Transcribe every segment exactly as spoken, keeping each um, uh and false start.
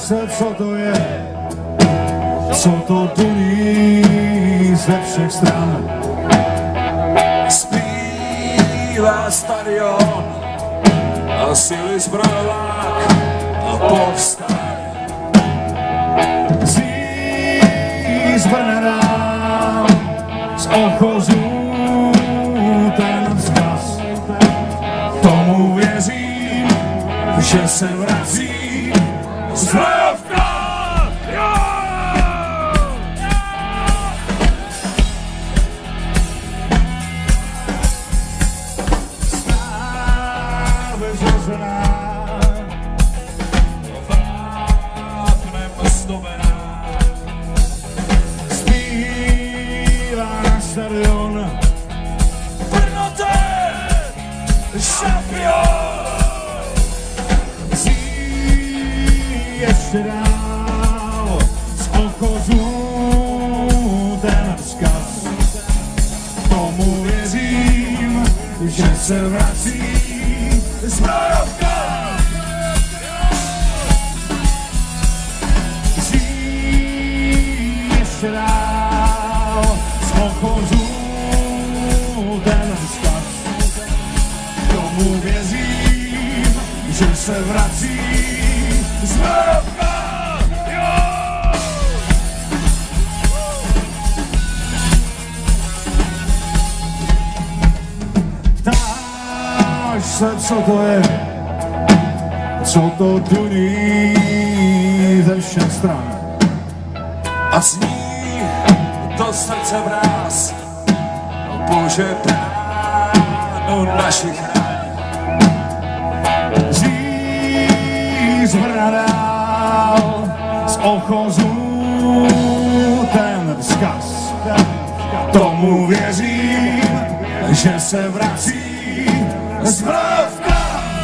se, co to je, co to duní ze všech stran. Zpívá stadion a síly zbrojovák a povstaj. Zí z Brna dál, z Ochozů ten vzkaz. Tomu věřím, že se vrací zbrojovka. Zpívá na stadion Brno ten šampion. Zí ještě dál z Ochozů ten vzkaz. Tomu věřím, že se vrací zbrojovka. Ještě dál z Ochozů ten vzkaz. Tomu věřím, že se vrací zbrojovka. Ptáš se, co to je, co to duní ze všech stran. A zní to srdce vráz, Bože bránu našich rán. Zí z Brna dál, z Ochozů ten vzkaz. Tomu věřím, že se vrací zbrojovka.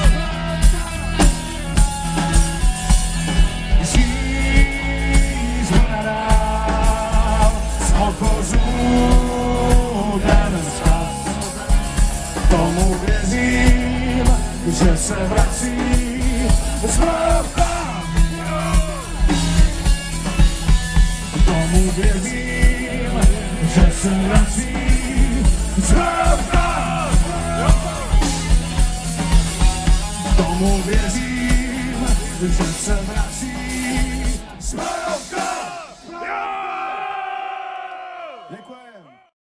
Tomu věřím, že se vrací zbrojovka. Tomu věřím, že se vrací zbrojovka. Tomu věřím, že